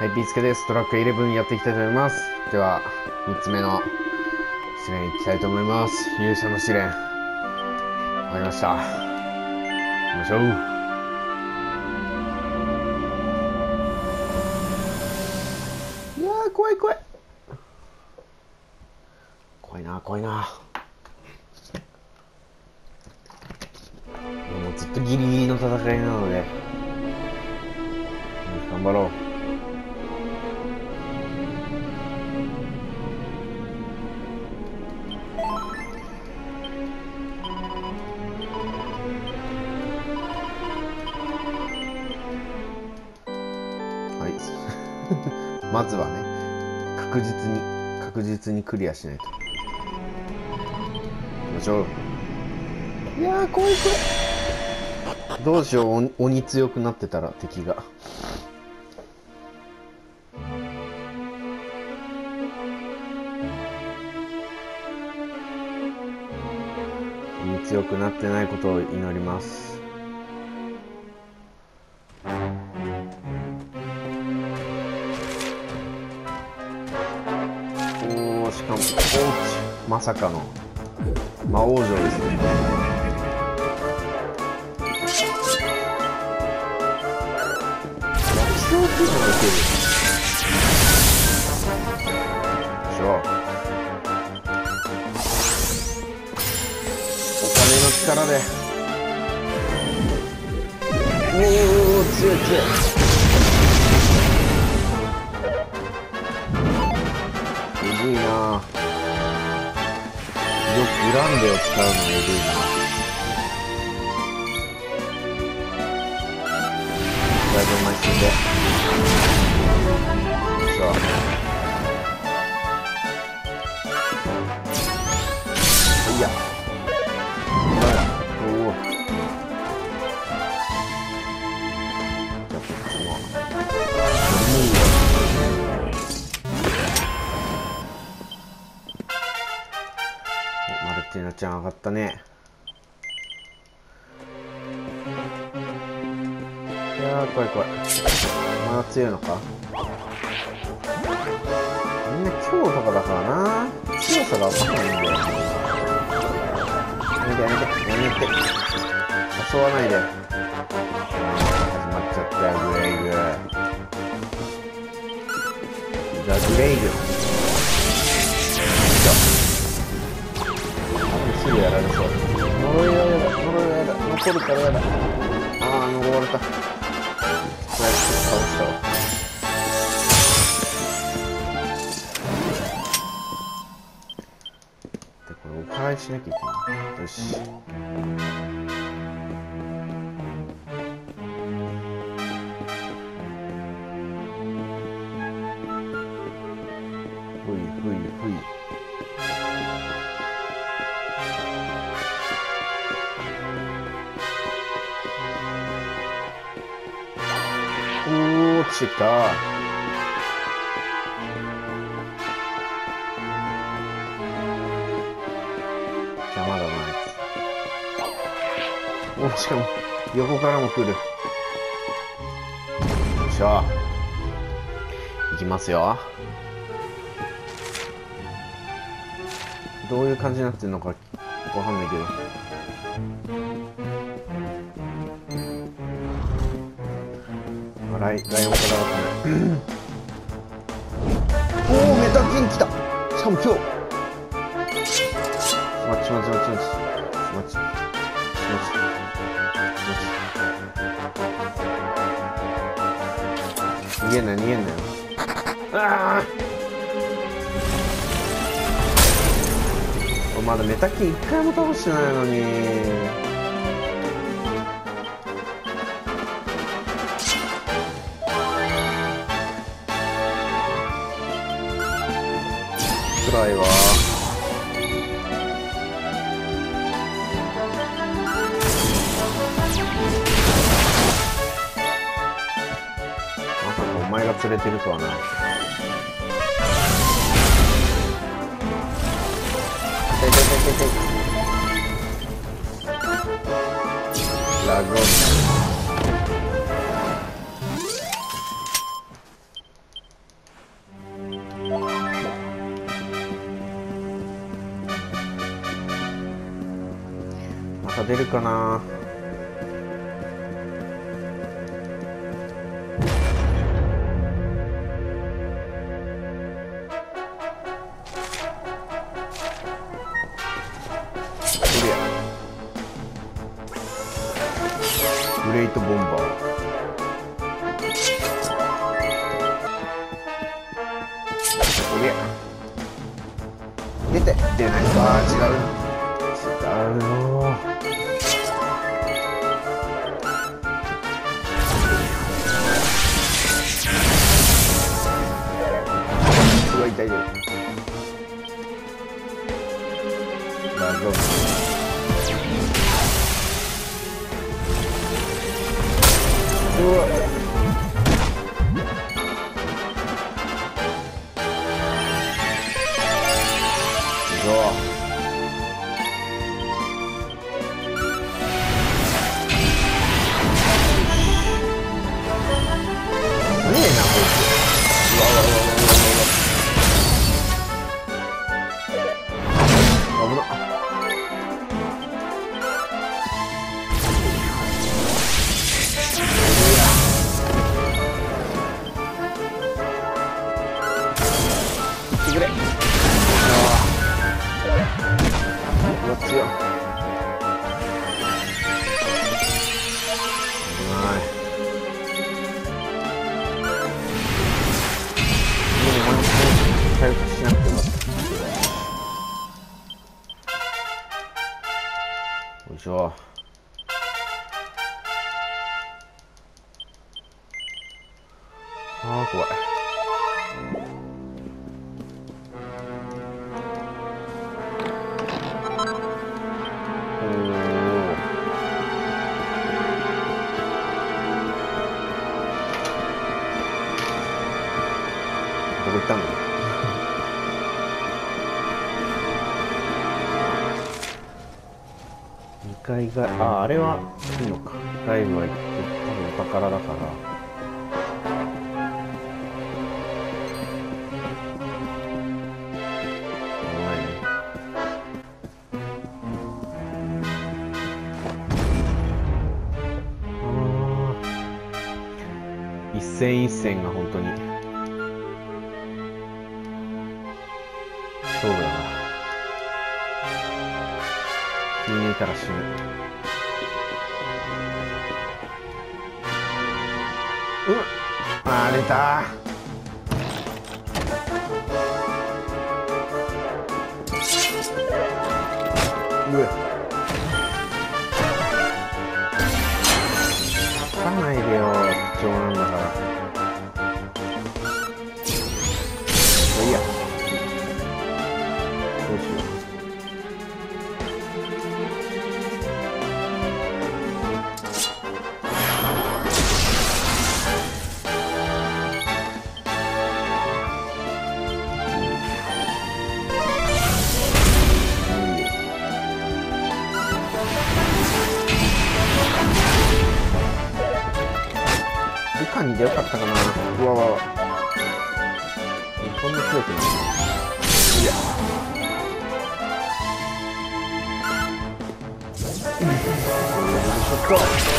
はい、ピースケです。トラック11やっていきたいと思います。では、3つ目の試練いきたいと思います。勇者の試練。わかりました。行きましょう。いやー、怖い怖い。怖いな、怖いな。もうずっとギリギリの戦いなので、頑張ろう。まずはね、確実にクリアしないと。行きましょう。いやー、怖い怖い。どうしよう、鬼強くなってたら敵が。鬼強くなってないことを祈ります。しかもまさかの魔王城ですね。薬草っていうのが受けるでしょ。お金の力で強い強い。えぐいなぁ。グランデを使うのえぐいな。だいぶ前進で。よいしょ。いや。おお。じゃあこっちも。マルティナちゃん上がったね。いやー怖い怖い。まだ強いのか。みんな強とかだからな、強さが分かんないんだよ。やめて誘わないで。始まっちゃったよ。グレイグザ・グレイグ。すぐやられそう。呪いはやだ。残るからやだ。ああ、呪われた。こうやって倒したわ。で、これお祓いしなきゃいけない。よし。ふい。落ちてきた。邪魔だな、あいつ。しかも横からも来る。よいしょ。いきますよ。どういう感じになってるのかわかんないけど。ライオンからだったね。おお、メタキン来た。しかも今日。待ち。逃げんなよ。ああ。まだメタキン一回も倒してないのに。辛いわ。まさかお前が連れてるとはな。ラグオン。 差出るかな。グレートボンバー。おりゃ。出て出ないか。違うよ。すごい痛いよ。大丈夫。うわ。よいしょ。あー怖い。どこ行ったの？2階が、あれはいいのか。外部は多分お宝だから。一戦一戦が本当にそうだな。気に入れたら死ぬ。あー出たー。勝たないでよ、貴重なんだから。いいや、どうしよう。ルカにでよかったかな。うわわわ。そんな強くない。いや。ちょっと。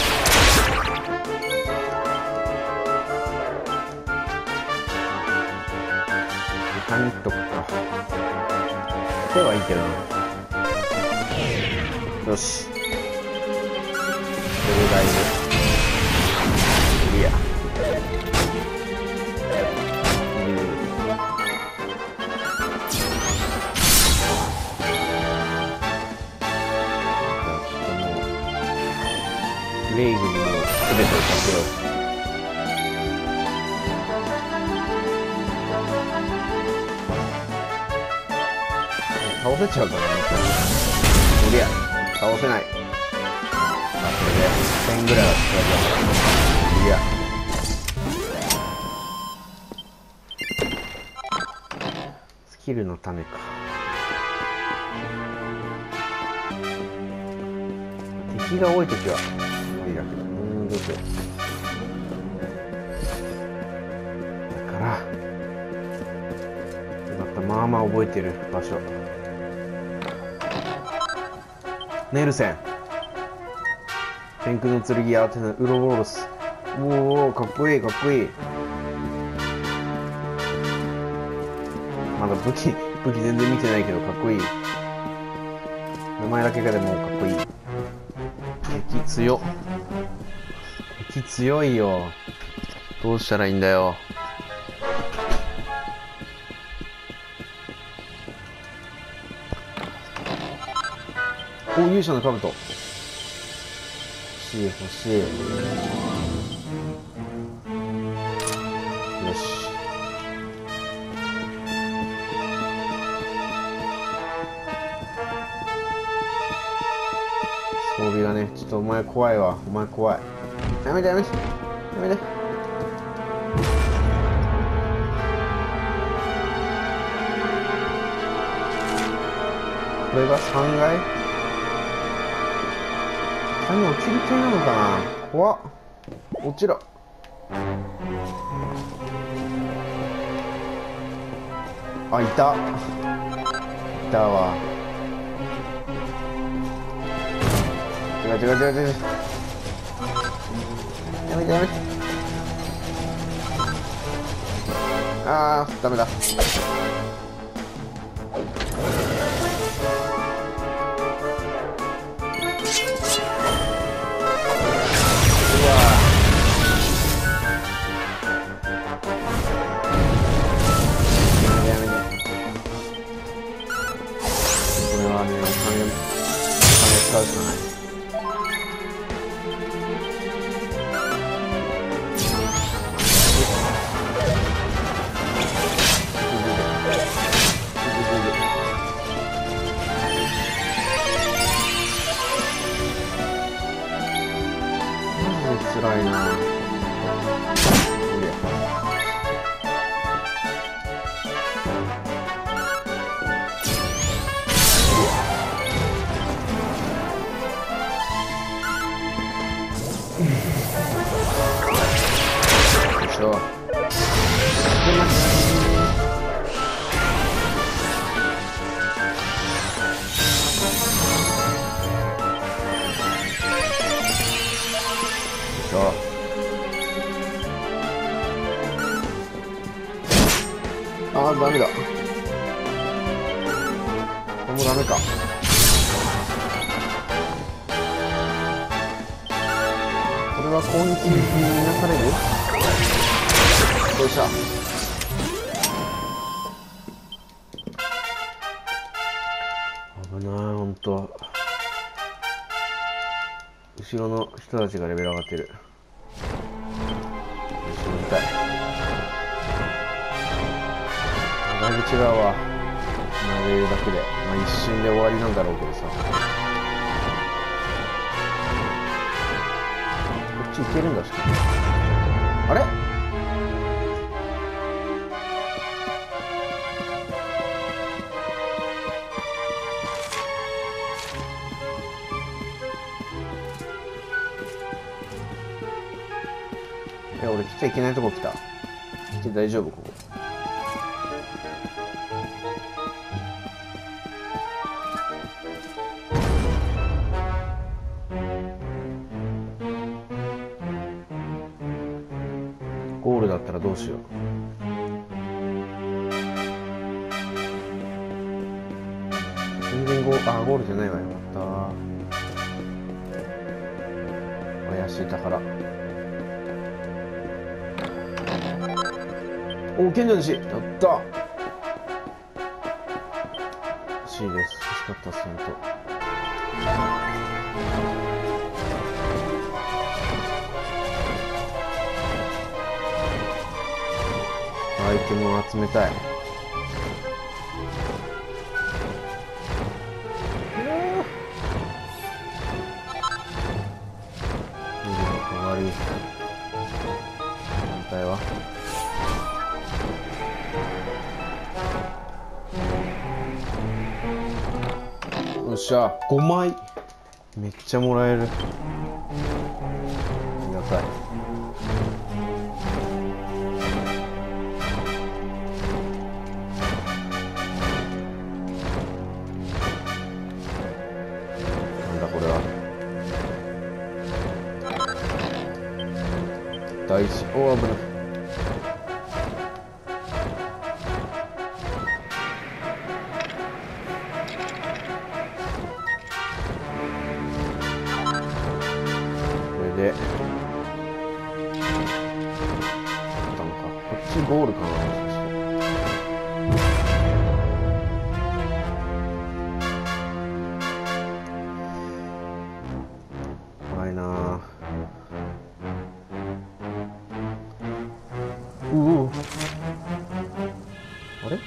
ルカにっとくか。手はいいけどな。よし。これでだいぶ。いや。レイグにも全てをさせろ。倒せちゃうからね。おりゃ倒せない。あ、それで1000ぐらいは使えるから。いや。スキルの種か。敵が多いときは無理だけど、どうしよう。だからまたまあまあ覚えてる場所。ネルセン天空の剣やアテナウロボロス。おお、かっこいいかっこいい。まだ武器全然見てないけどかっこいい。名前だけがでもかっこいい。敵強いよ。どうしたらいいんだよ。お、勇者の兜。欲しい。よし。装備がね、ちょっとお前怖いわ。お前怖い。やめて。これが3階？下に落ちる系なのかな？怖っ。落ちろ。あ、いたわ。違う。やめて。あー、ダメだ。使うしかない。マジで辛いな。ああ、ダメだ。これもダメか。これは攻撃になされる？どうした？危ない、ほんと。後ろの人たちがレベル上がってる。後ろ痛い。だいぶ違うわ。投げるだけで。まあ一瞬で終わりなんだろうけどさ。こっち行けるんだし。あれ？俺来ちゃいけないとこ来た。来て大丈夫ここ。ゴールだったらどうしよう。全然ゴールじゃないわ。よかった。怪しい宝。お、賢者の石。やった。欲しいです。欲しかったっす、ほんと。アイテムを集めたい。終わり。反対はよっしゃ、5枚めっちゃもらえる。ありがたい。なんだこれは。 開始。おー、危ない。これでこっちゴールかな、もしかして。怖いなぁ。あれ？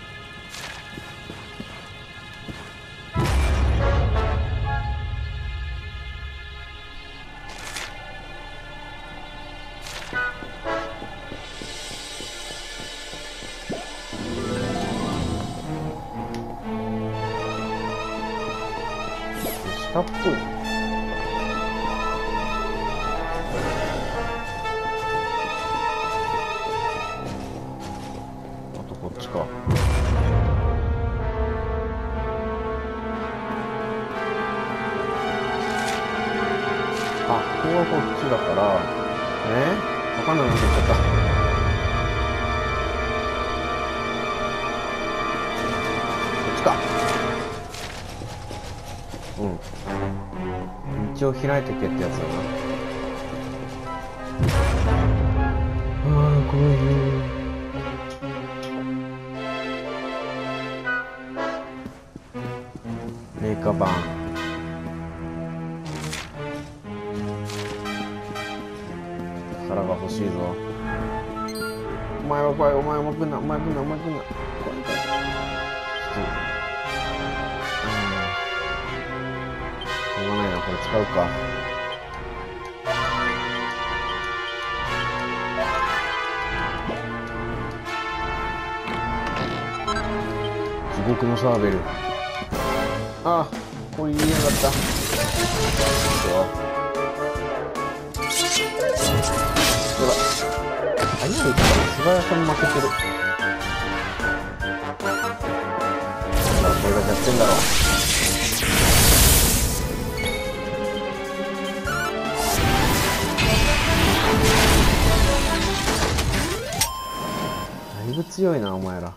下っぽい。あとこっちか。あ、ここはこっちだから、わかんなくなってきちゃった。こっちか。うん。道を開いてけってやつだな。ああ、怖いね。メーカー版。宝が欲しいぞ。お前は怖い、お前も来んな、お前来んな、お前来んな。怖い怖い。ちょっと、しょうがないな、これ使うか。地獄のサーベル。ああ、これ言えなかった。ほら、早いから素早さに負けてる。だからこれが弱点だろう。だいぶ強いな、お前ら。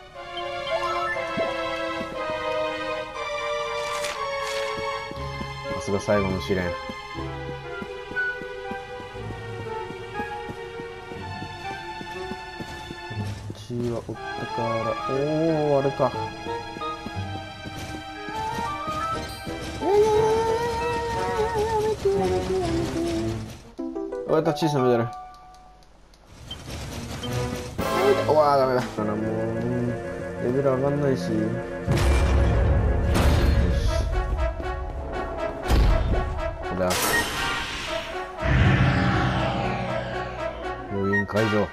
さすが最後の試練。こっちはおったから、おお、あれか。おやった、小さなメダル。うわー、ダメだ。だからもう、レベル上がんないし。だ。封印解除。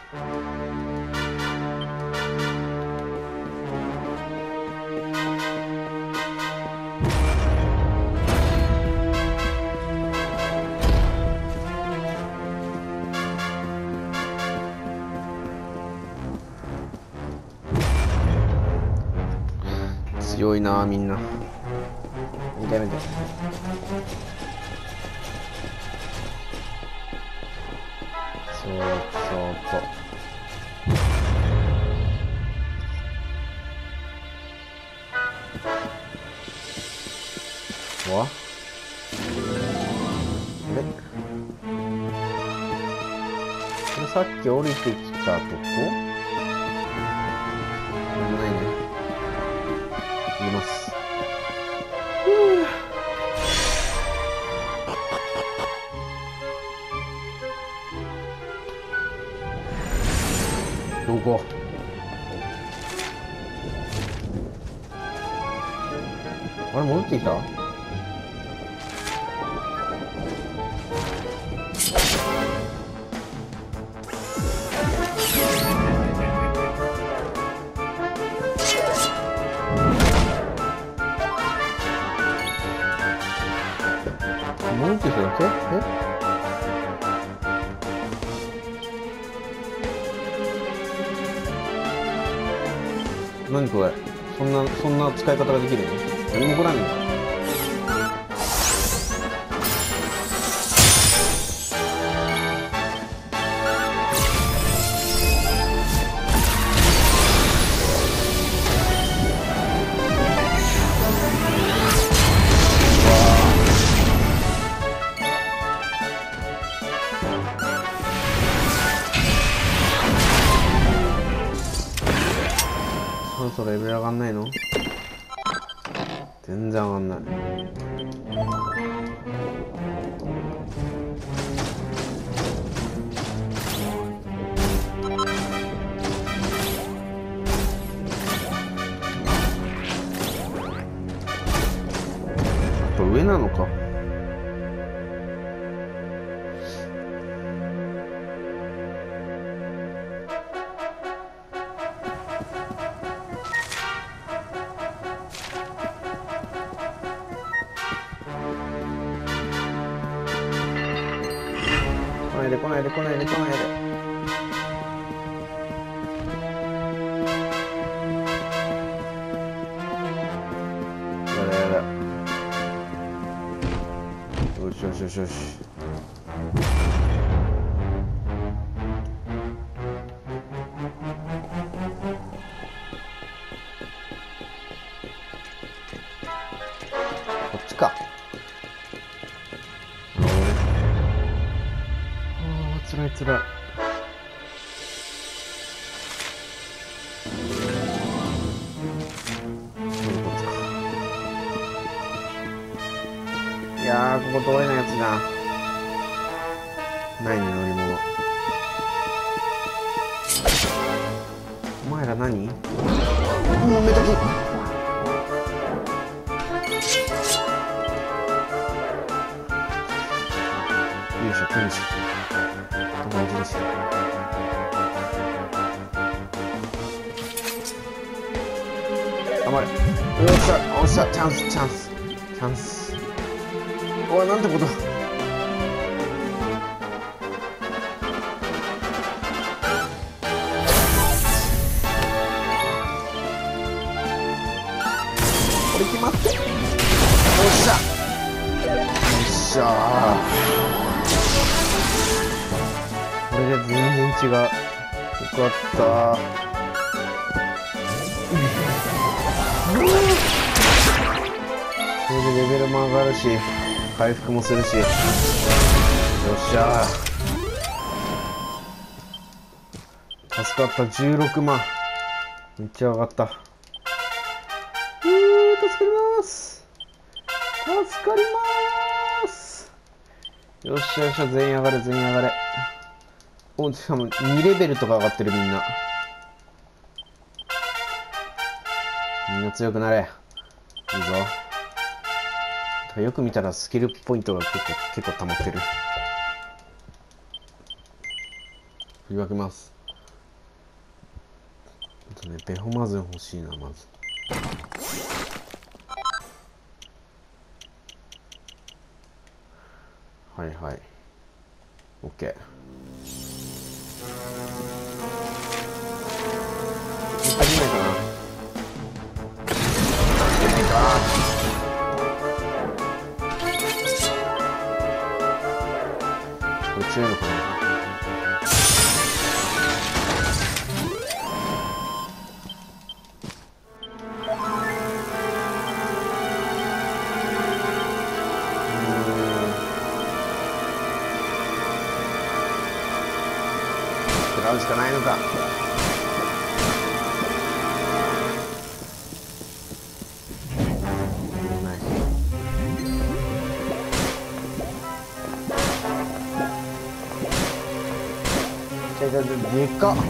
強いな、みんな。やめて。そうそうそう。わ？あれ？これさっき降りてきたとこ？なんもないね。行きます。どこ？あれ戻ってきた？戻ってきただけ？何これ？そんな使い方ができるの？何も来ないのか？ そろレベル上がんないの？全然上がんない。やっぱ上なのか。来ないで来ないで来ないで来ないで。やだやだ。よしよしよしよし。こっちか。つらいつらい。いやー、ここ通れないやつだ。ないね、乗り物。お前ら何？もうめとき。よいしょ、よいしょ。友達ですよ。頑張れ。よっしゃ、おっしゃ、チャンス、チャンス、チャンス。おい、なんてこと。これ決まって。おっしゃ。よっしゃー。これで全然違う。よかった。これでレベルも上がるし、回復もするし。よっしゃー。助かった。16万。めっちゃ上がった。助かります。助かります。よっしゃよっしゃ、全員上がれ、全員上がれ。お、しかも2レベルとか上がってる、みんな。みんな強くなれ。いいぞ。よく見たらスキルポイントが結構溜まってる。振り分けます。あとね、ベホマズン欲しいな、まず。はいはい。オッケー。足りないかな。足りないか。これ強いのかな。食らうしかないのか。でかっ。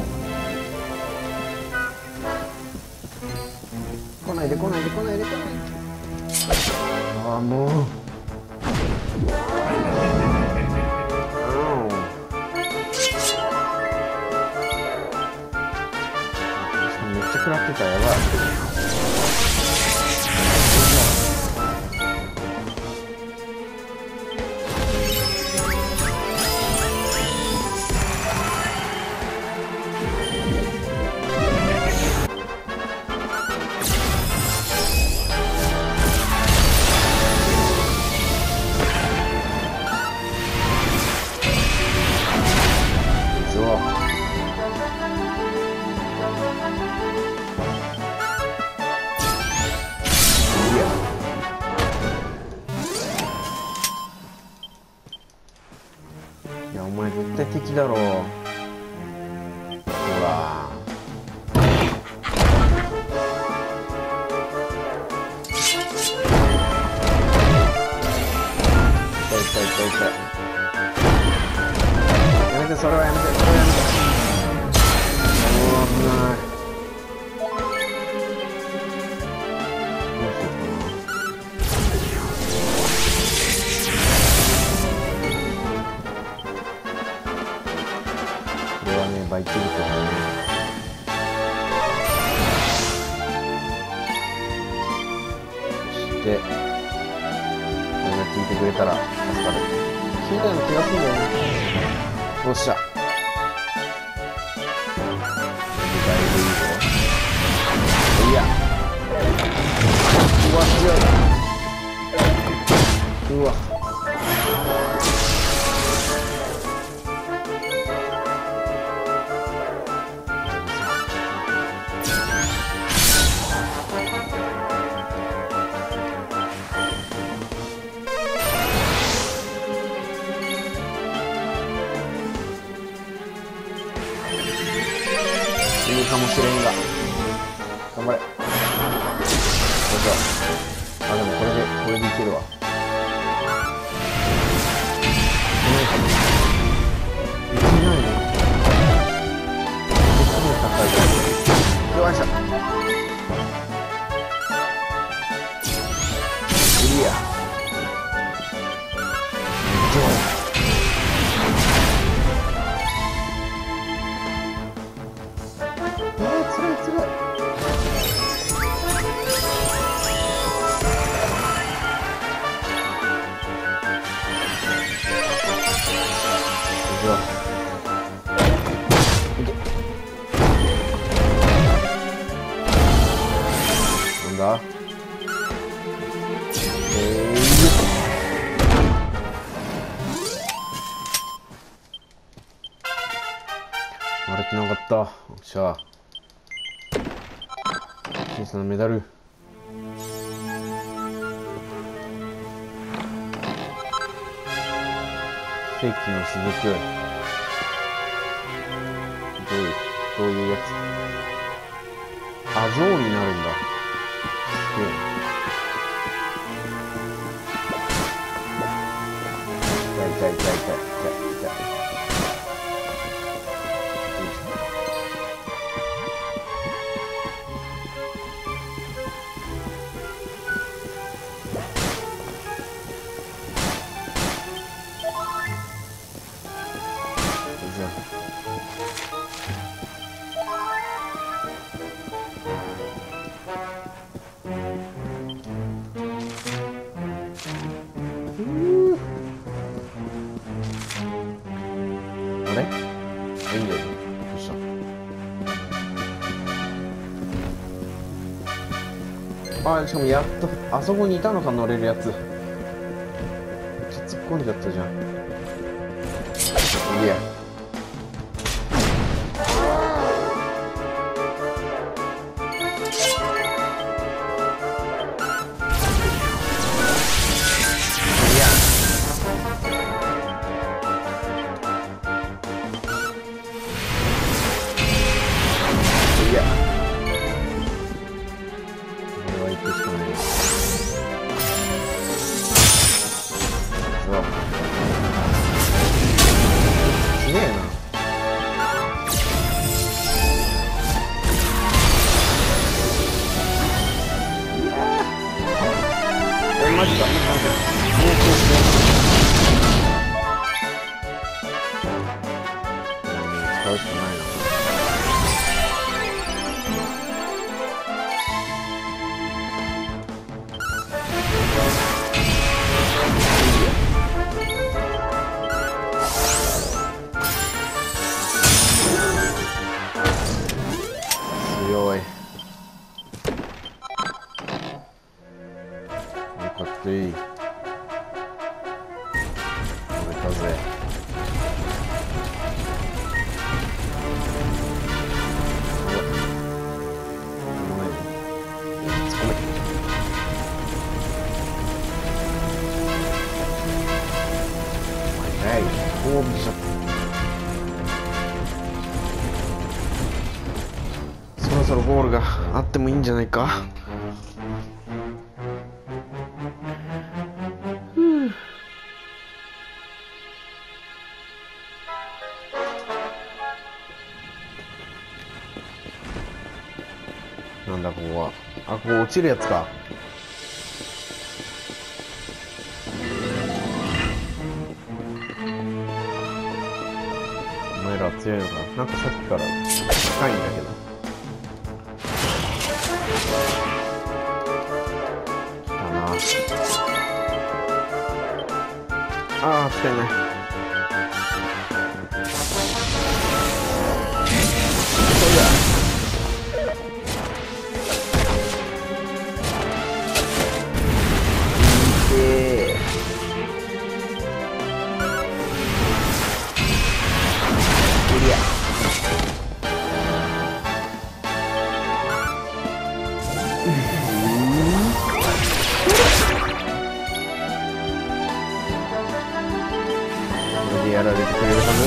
来ないで来ないで来ないで来ないで。ああ、もう。めっちゃ食らってた。やばい。いや、お前絶対敵だろう。ほら。 それはやめて、それはやめて。おお、危ない。どうしようかな。これはね、バイキルトだね。そして、これが効いてくれたら助かる。効いたような気がするんだよね。よっしゃ。だいぶいいぞ。いや。うわ、強い。うわ。いいかもしれんが頑張れ。よいしょ。あ、でもこれでいけるわ。いけないね。結構高いから。よいしょ。クリア。つらい。なんだ。割れてなかった。よっしゃ。小さなメダル。世紀の雫。どういうやつ。アゾーになるんだ。すげえ。痛い。あれ？いいんだよ。どうした？あ、しかもやっとあそこにいたのか、乗れるやつ。めっちゃ突っ込んじゃったじゃん。いや。マジか。使うしかないな。強い。よかったいい。取れたぜ。オーブじゃそろそろゴールがあってもいいんじゃないか。 なんだここは。あ、ここ落ちるやつか。お前らは強いのか。なんかさっきから近いんだけど。来たな。ああ、使えない。そうだ。やられてくれるは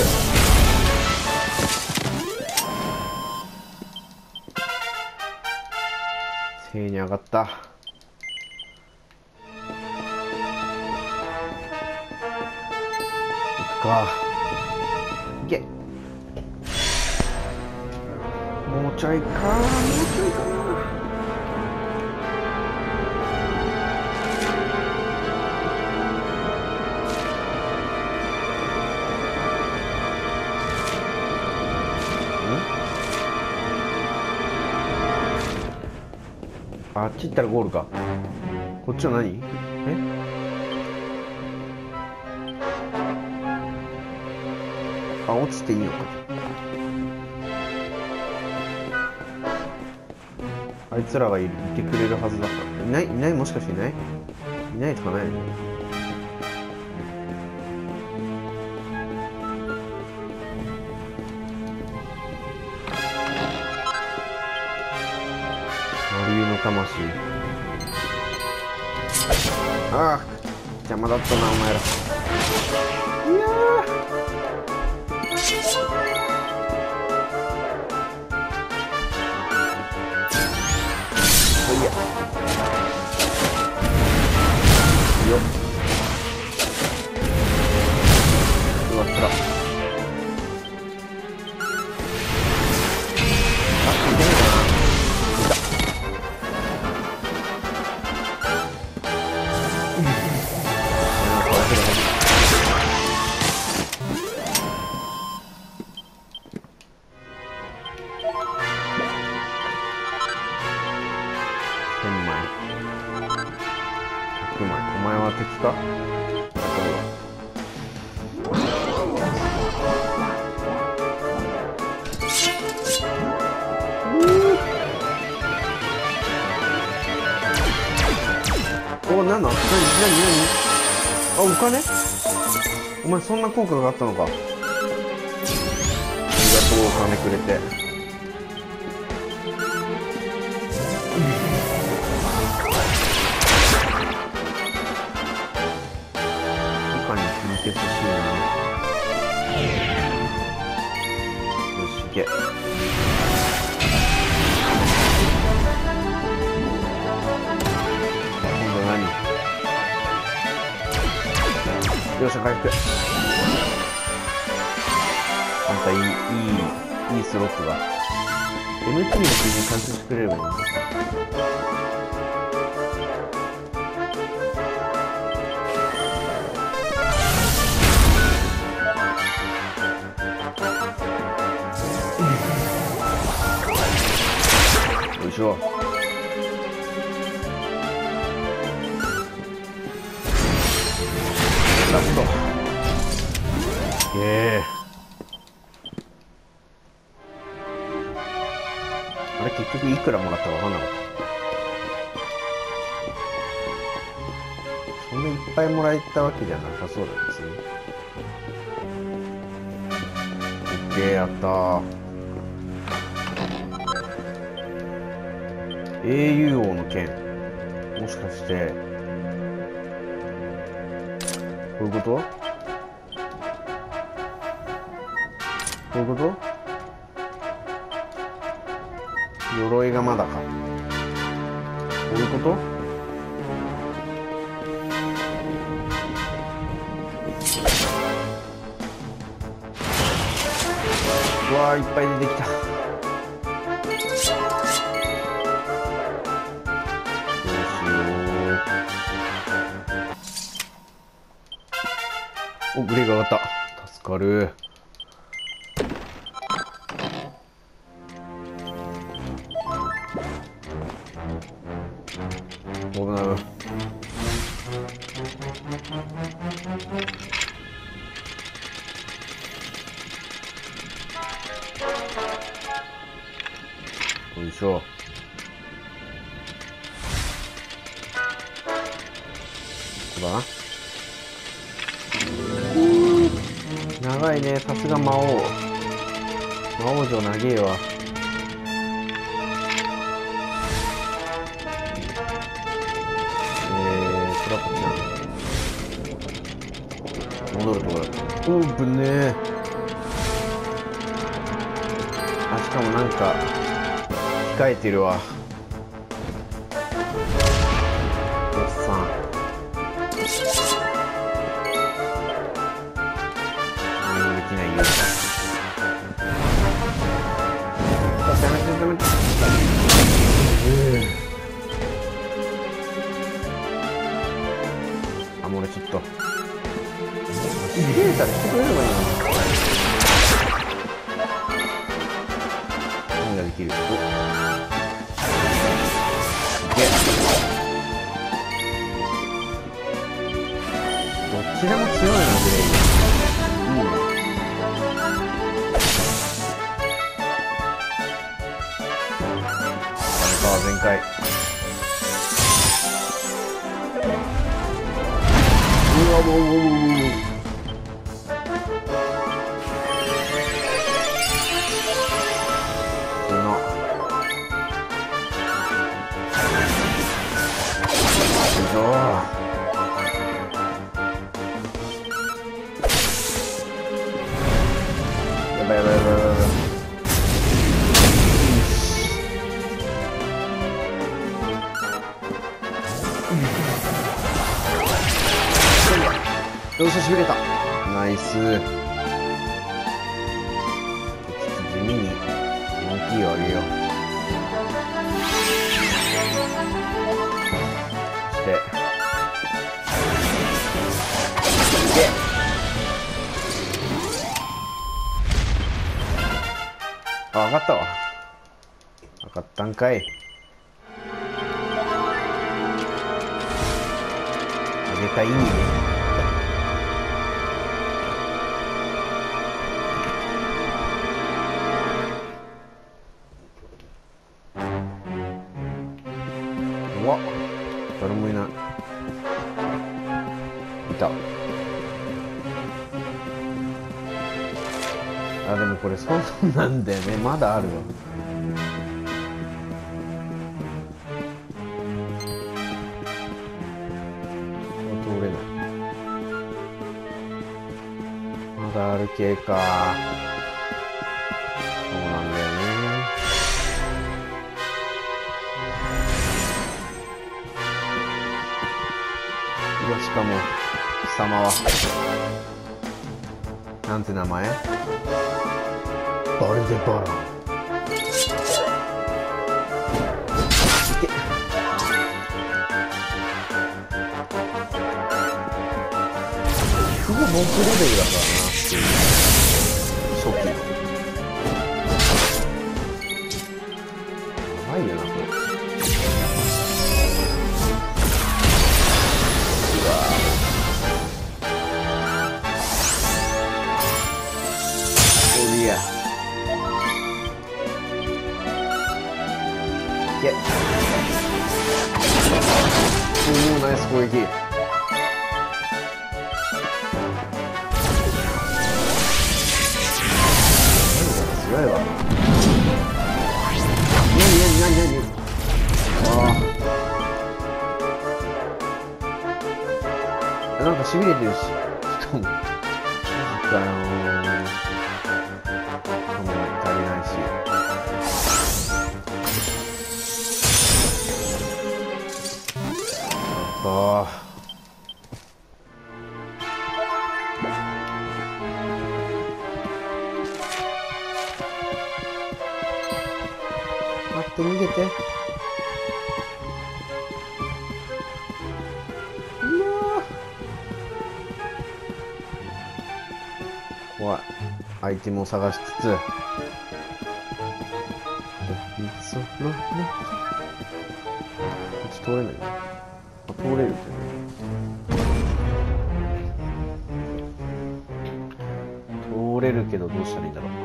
ず。正に上がった。行くか。いけ。もうちょいか。もうちょいかな。あっち行ったらゴールか。こっちは何？あ、落ちていいのか。あいつらがいてくれるはずだから。いないもしかしていないとかないの？魂。ああ、邪魔だったなお前ら。いやー、いやよっ、うわっつら。お前は敵か？お、なんだ？何？あ、お金？お前そんな効果があったのか。ありがとう、お金くれて。欲しいな。よし、行け。今度何？よっしゃ、回復。あんたいいスロットだ。MP の基準完成してくれればいいんだ。よいしょ。ラスト。あれ結局いくらもらったか分かんなかった。そんないっぱいもらえたわけじゃなさそうなんですね。オッケー、やったー。英雄王の剣、もしかしてこういうこと？こういうこと？鎧がまだか。こういうこと？うわー、いっぱい出てきた。 お、グレーが上がった。助かる。危ない。よいしょ。ここだな。長いね。さすが魔王。魔王城長えわ。これはこっちな。戻るところだ。オープンね。あ、しかもなんか控えてるわ。おっさん。何もできないよ。ダメダメダメ。あ、もう俺ちょっとシリーターしてくれればいいのに。何ができる？お、いけ。どっちでも強いな、グレイ。いいね。ダメか、全開。うわ、もう。よし、しびれた。ナイス。ちょっと地味に MP を上げよう。そしていけ。あ、上がったわ。上がったんかい。上げた意味ね。うわ、誰もいない。いた。あ、でもこれそうなんだよね。まだあるわ。通れない。まだある系か。そうなんだよね。うわ、しかも貴様はなんて名前？バルデバラン。いけ。すごい僕レベルだからなっていう。初期やばいよな、これ。いや。いけ。おお、ナイス攻撃。強いわ。何。ああ。なんかしびれてるし。しかも。マジかよー。足りないし。ああ。待って、逃げて。うわ怖い。アイテムを探しつつ。こっち通れないの？あ、通れるってね。通れるけどどうしたらいいんだろう。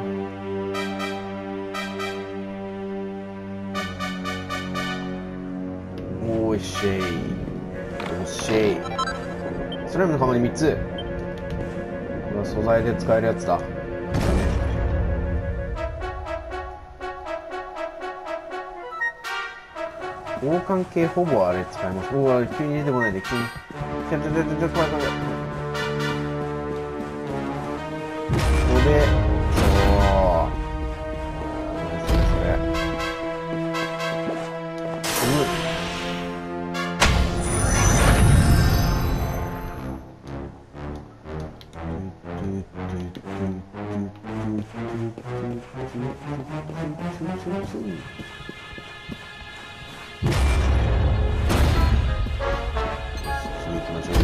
おいしい。おいしい。スライムの釜に3つ。これは素材で使えるやつだ。王冠系ほぼあれ使います。うわ、急に出てこないで、急に。怖い怖い。ここで、そう。それ。次行きましょう。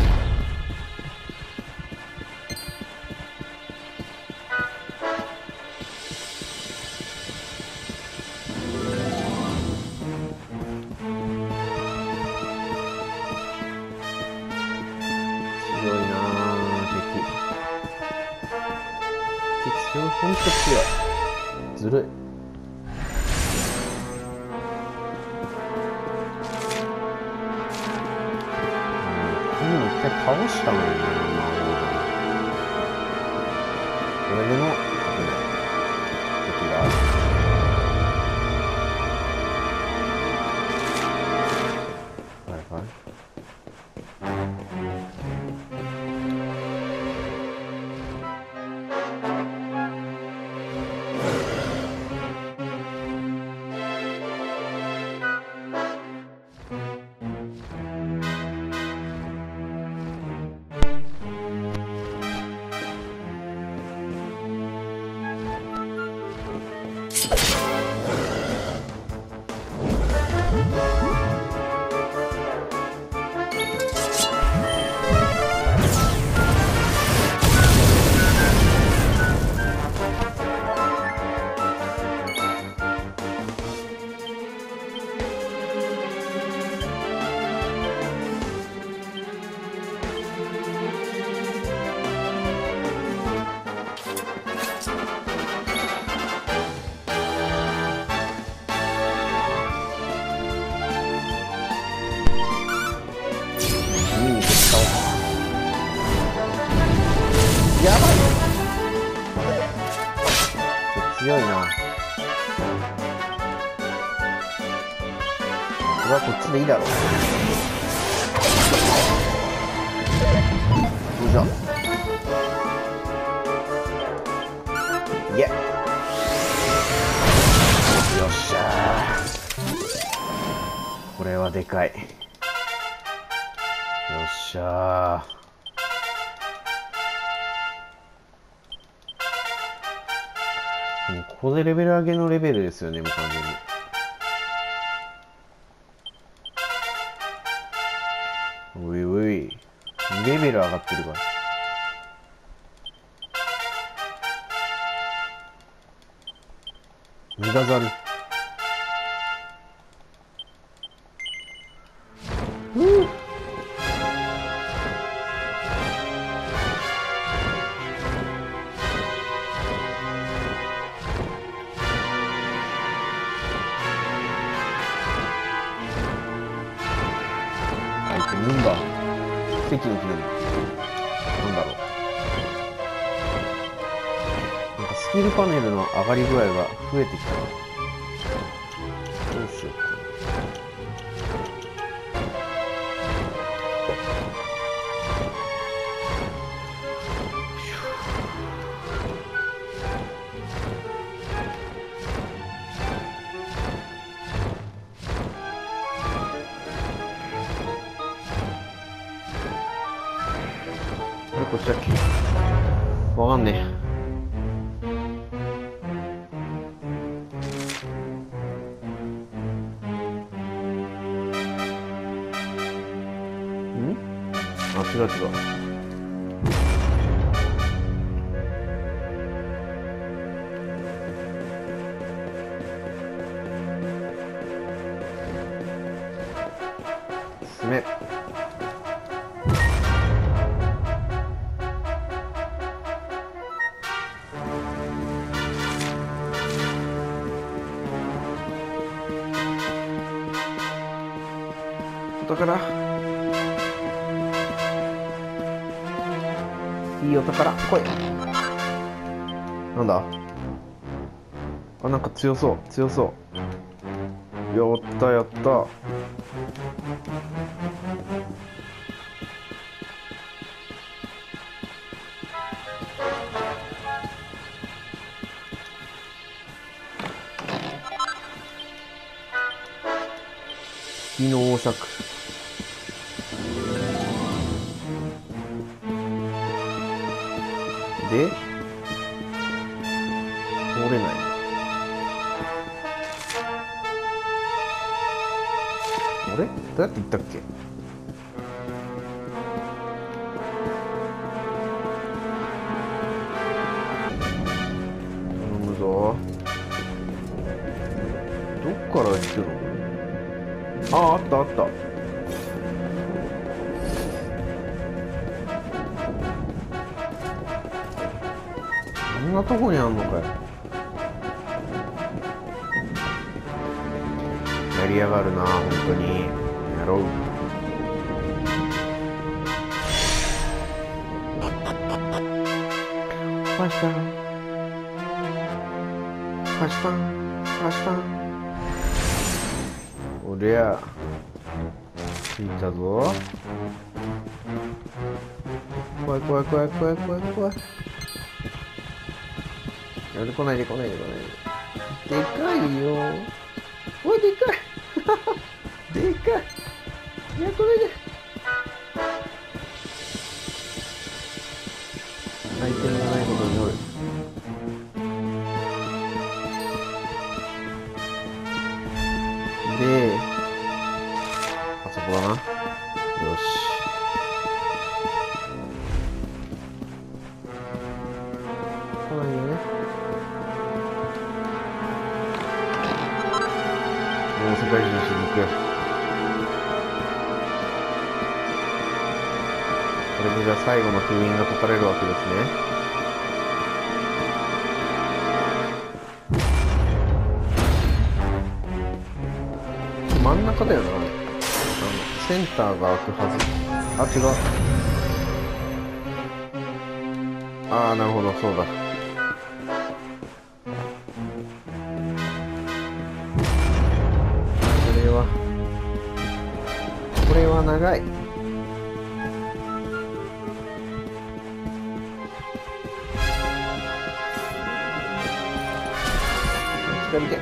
強いなぁ、敵強い、ほんと強い。ずるい。一回倒したのにな、これでの敵がある。はいはい。やばい。強いな。これはこっちでいいだろう。よいしょ。イエッ。よっしゃー。これはでかい。よっしゃー。ここでレベル上げのレベルですよね、もう完全に。ういうい。レベル上がってるから。メガザル。なんだ奇跡の木なんだ。なんだろう。なんかスキルパネルの上がり具合が増えてきたな。どうしようか。こっちだっけ。わかんねえ。あ、違う違う。 目。お宝、いいお宝来い。なんだ、あ、なんか強そう、強そう。やったやった。月の王爵。で通れない。あれどうやって行ったっけ。頼むぞ。どっから行くの。あったあった。こんなとこにあんのかよ。やりやがるな、本当に。やろう。ファシパン。ファシパン。ファシパン。おりゃ。着いたぞ。怖い怖い怖い怖い怖い怖い。やめて、来ないで来ないで来ないで。でかいよ。おい、でかい。でかい。いや、来ないで。アイテムがないことによる。で、あそこだな。よし。来ないよね。もう世界中の雫。これでじゃあ最後の封印が解かれるわけですね。真ん中だよな。センターが開くはず。あ、違う。ああ、なるほど、そうだ。これは長い。近づけ。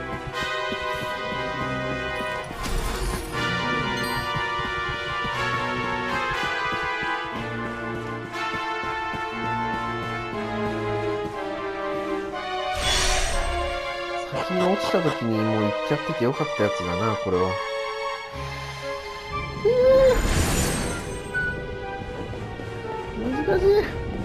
先に落ちた時にもう行っちゃっててよかったやつだな、これは。難しい。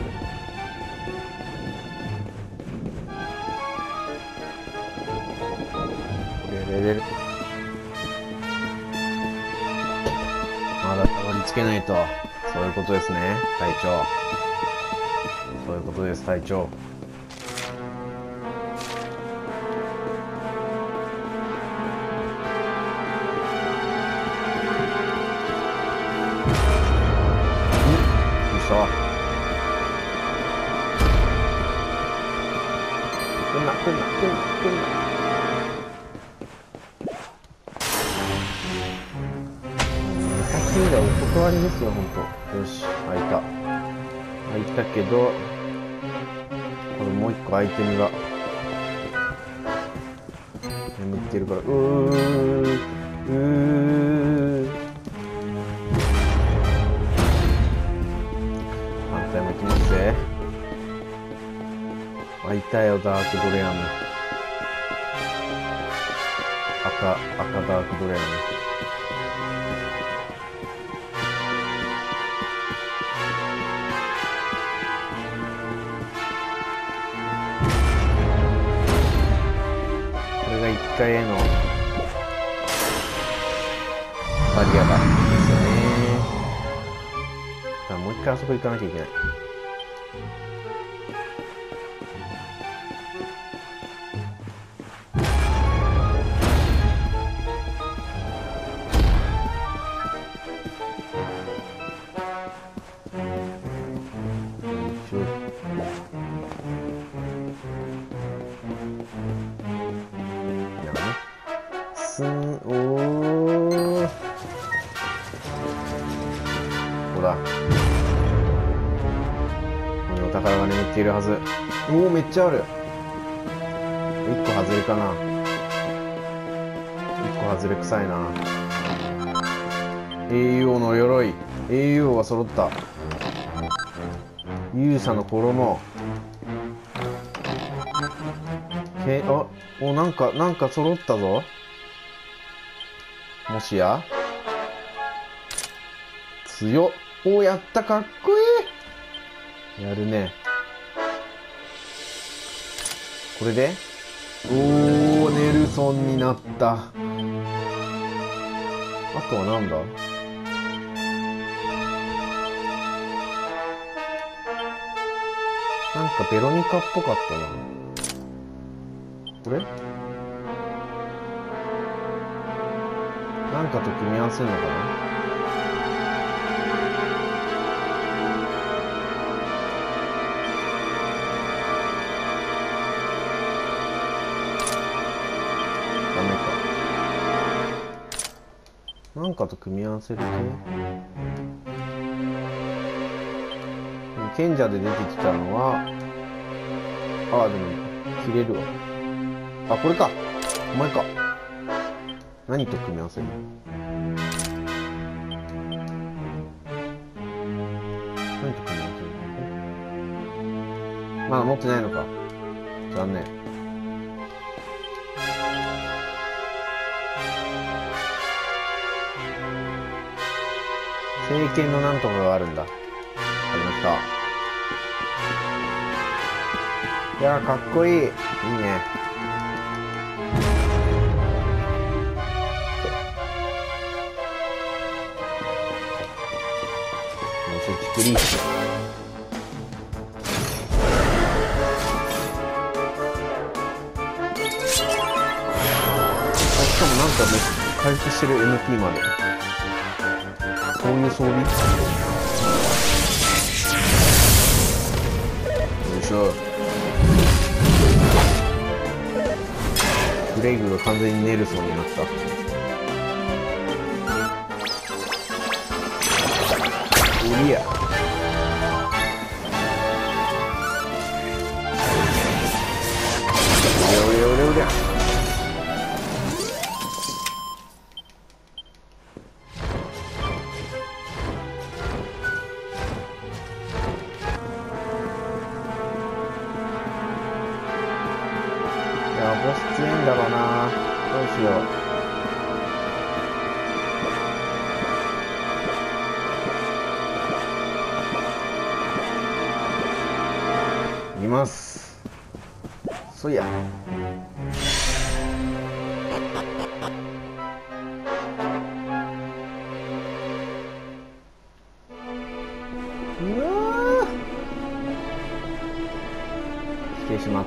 まだたどり着けないと。そういうことですね、隊長。そういうことです、隊長。来んな、来んな、来んな、来んな。200がお断りですよ、ほんと。よし、開いた。開いたけど、これもう一個アイテムが眠ってるから、反対も行きますぜ。あ、いたよ、ダークドレアム。赤ダークドレアム。これが1階へのバリアだ。 あ、もう一回あそこ行かなきゃいけない。いるはず。おお、めっちゃある。1個外れかな。1個外れ臭いな。英雄の鎧。英雄は揃った。勇者の衣。お、なんか揃ったぞ。もしや強っ。お、やった、かっこいい。やるね。これでおー、ネルソンになった。あとはなんだ。なんかベロニカっぽかったな。これなんかと組み合わせるのかな。なんかと組み合わせる系。賢者で出てきたのは、でも切れるわ。これか。お前か。何と組み合わせる？何と組み合わせる？まだ持ってないのか。残念。聖剣のなんとかがあるんだ。ありました。いやー、かっこいい。いいね。もうそっちクリーチ。しかもなんかね、回復してる MP まで。そういう装備？よいしょ。グレイグが完全にネルソンになった。おりゃ。おりゃおりゃおりゃ。ボス強いんだろうな。どうしよう。います。そいや。うわー。来てしまった。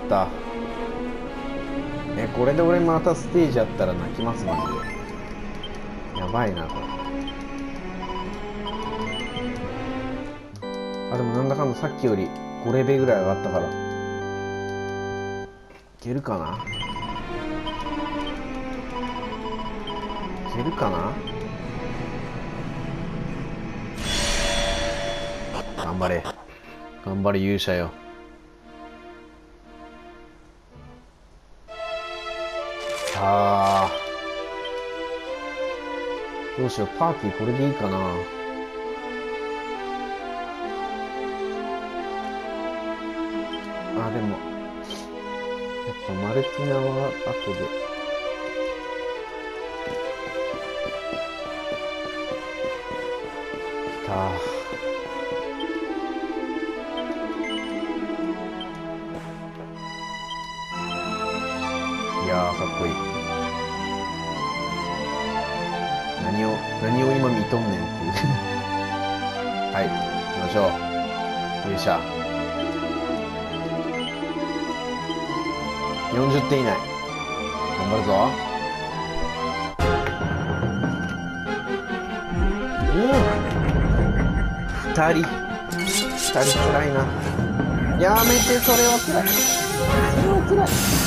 これで俺またステージあったら泣きます、マジで。やばいな、これ。でもなんだかんださっきより5レベルぐらい上がったから。いけるかな。いけるかな。頑張れ。頑張れ、勇者よ。どうしよう、パーティーこれでいいかな。でもやっぱマルティナは後で。きた。いやー、かっこいい。何を今見とんねんっていうはい、 ましょう。勇者。40点以内。頑張るぞ。2人辛いな。やめて、それは辛い。それは辛い。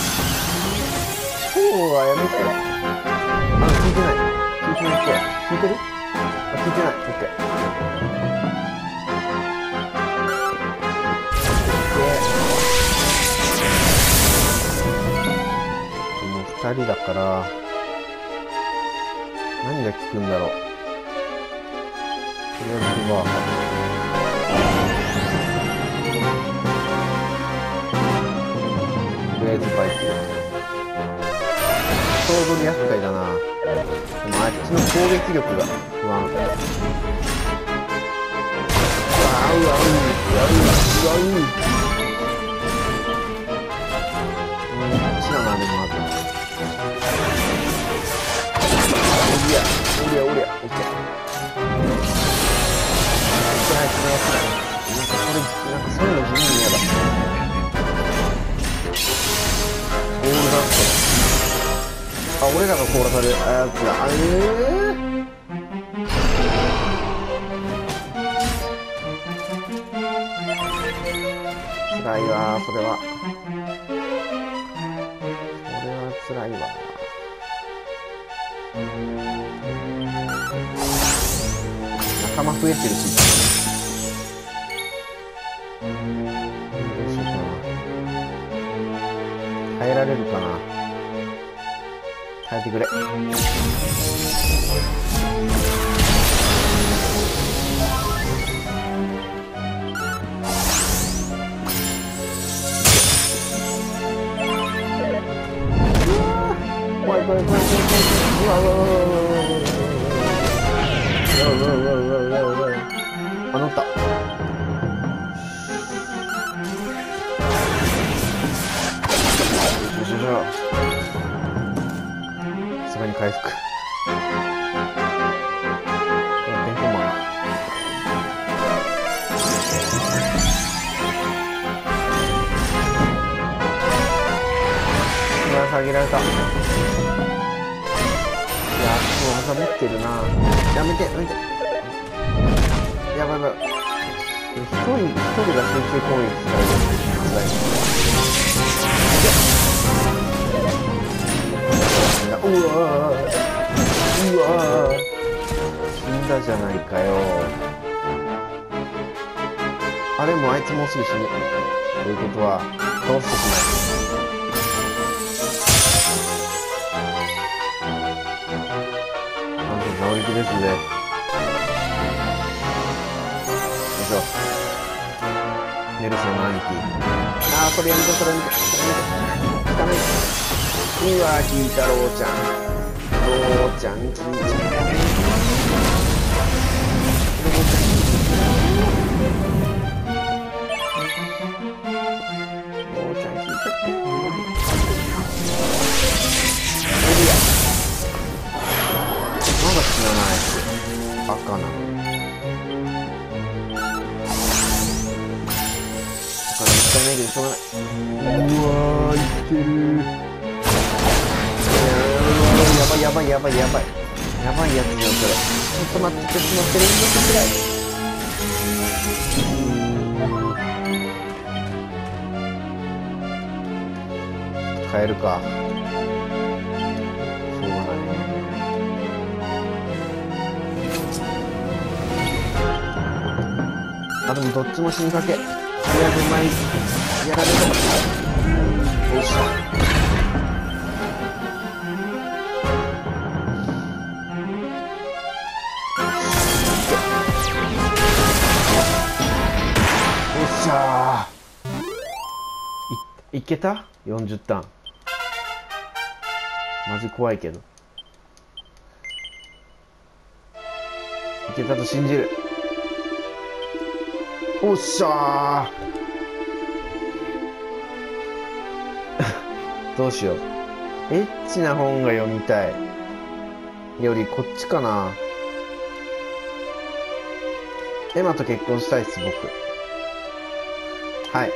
今日はやめて。聞いてない。聞いてないっけ？聞いてる？聞いてない。オッケー。もう2人だから、何が効くんだろう。とりあえずは、とりあえずバイク。ちょうど厄介だな。でもあっちの攻撃力が不安。こっちだな、でもまず。おりゃ、オッケー。なんかそういうの地味に嫌だ。ゴールダンス。あ、俺らが凍らされるやつだ。辛いわ、それは辛いわ。仲間増えてるし。どうしようかな。耐えられるかな。耐えてくれ。怖い。うわ。あ、乗った。よし。さすがに回復。テンポマン。下げられた。いや、もう技持ってるな。やめて。やばい。一人が集中攻撃したら辛い。うわ死んだじゃないかよ。あれもあいつもうすぐ死ぬ。ということは倒すときない。直力ですね。よいしょ。ネルソンの兄貴。あー、それやめて。効かない。うわー、効いた、ローちゃん効いちゃう。赤なの。だからもったいないけどしょうがない。うわー、生きてる。やばいやつじゃん、それ。ちょっと待って、連続くらい。変えるか。しょうがない。あ、でもどっちも死にかけ。とりあえず前やられた。よいしょ。よっしゃー。いけた ?40 ターン。マジ怖いけど。いけたと信じる。おっしゃー。どうしよう。エッチな本が読みたいよりこっちかな。 エマと結婚したいっす、僕。はい。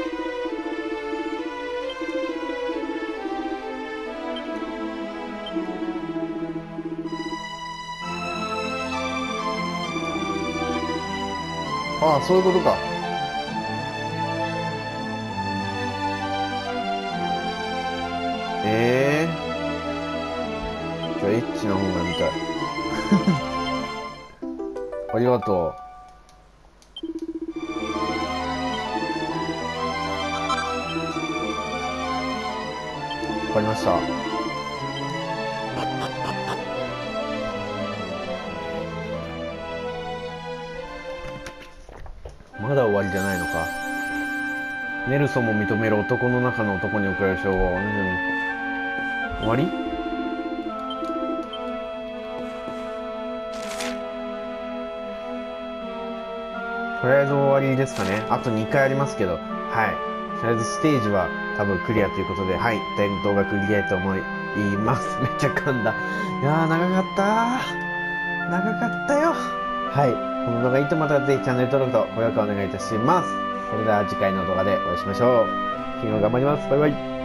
ああ、そういうことか。じゃあ、エッチな方が見たい。ありがとう。わかりました。まだ終わりじゃないのか。ネルソンも認める男の中の男に贈られる称号。終わり？とりあえず終わりですかね。あと2回ありますけど。はい。とりあえずステージは多分クリアということで、はい。動画区切りたいと思います。めっちゃ噛んだ。いやー、長かったー。長かったよ。はい。この動画いいと思ったらぜひチャンネル登録と高評価お願いいたします。それでは次回の動画でお会いしましょう。昨日頑張ります。バイバイ。